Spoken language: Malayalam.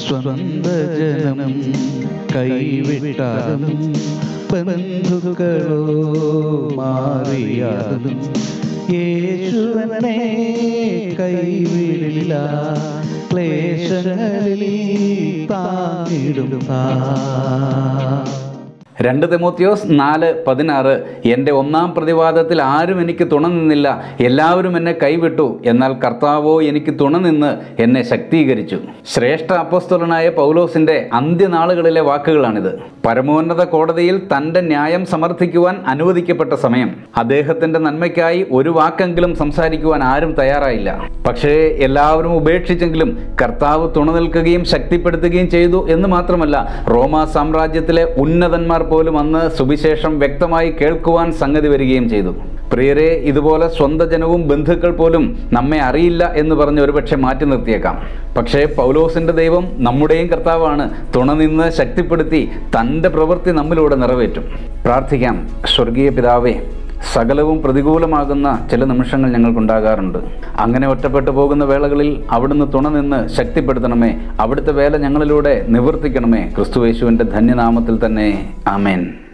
സ്വന്ത ജനം കൈവിട്ടാലും ബന്ധുക്കളോ മാറിയാലും യേശുവനെ കൈവിടില്ല, ക്ലേശങ്ങളിൽ താങ്ങിടും. 2 തിമോത്തിയോസ് 4:16 എൻ്റെ ഒന്നാം പ്രതിവാദത്തിൽ ആരും എനിക്ക് തുണ നിന്നില്ല, എല്ലാവരും എന്നെ കൈവിട്ടു, എന്നാൽ കർത്താവോ എനിക്ക് തുണ നിന്ന് എന്നെ ശക്തീകരിച്ചു. ശ്രേഷ്ഠ അപ്പോസ്തലനായ പൗലോസിൻ്റെ അന്ത്യനാളുകളിലെ വാക്കുകളാണിത്. പരമോന്നത കോടതിയിൽ തൻ്റെ ന്യായം സമർത്ഥിക്കുവാൻ അനുവദിക്കപ്പെട്ട സമയം അദ്ദേഹത്തിൻ്റെ നന്മയ്ക്കായി ഒരു വാക്കെങ്കിലും സംസാരിക്കുവാൻ ആരും തയ്യാറായില്ല. പക്ഷേ എല്ലാവരും ഉപേക്ഷിച്ചെങ്കിലും കർത്താവ് തുണ നിൽക്കുകയും ശക്തിപ്പെടുത്തുകയും ചെയ്തു എന്ന് മാത്രമല്ല, റോമാ സാമ്രാജ്യത്തിലെ ഉന്നതന്മാർ പോലും അന്ന് സുവിശേഷം വ്യക്തമായി കേൾക്കുവാൻ സംഗതി വരികയും ചെയ്തു. പ്രിയരെ, ഇതുപോലെ സ്വന്തം ജനവും ബന്ധുക്കൾ പോലും നമ്മെ അറിയില്ല എന്ന് പറഞ്ഞ് ഒരുപക്ഷെ മാറ്റി നിർത്തിയേക്കാം. പക്ഷേ പൗലോസിൻ്റെ ദൈവം നമ്മുടെയും കർത്താവാണ്. തുണ നിന്ന് ശക്തിപ്പെടുത്തി തൻ്റെ പ്രവൃത്തി നമ്മിലൂടെ നിറവേറ്റും. പ്രാർത്ഥിക്കാം. സ്വർഗീയ പിതാവേ, സകലവും പ്രതികൂലമാകുന്ന ചില നിമിഷങ്ങൾ ഞങ്ങൾക്കുണ്ടാകാറുണ്ട്. അങ്ങനെ ഒറ്റപ്പെട്ടു പോകുന്ന വേളകളിൽ അവിടുന്ന് തുണ നിന്ന് ശക്തിപ്പെടുത്തണമേ. അവിടുത്തെ വേല ഞങ്ങളിലൂടെ നിവർത്തിക്കണമേ. ക്രിസ്തുയേശുവിൻ്റെ ധന്യനാമത്തിൽ തന്നെ. ആമേൻ.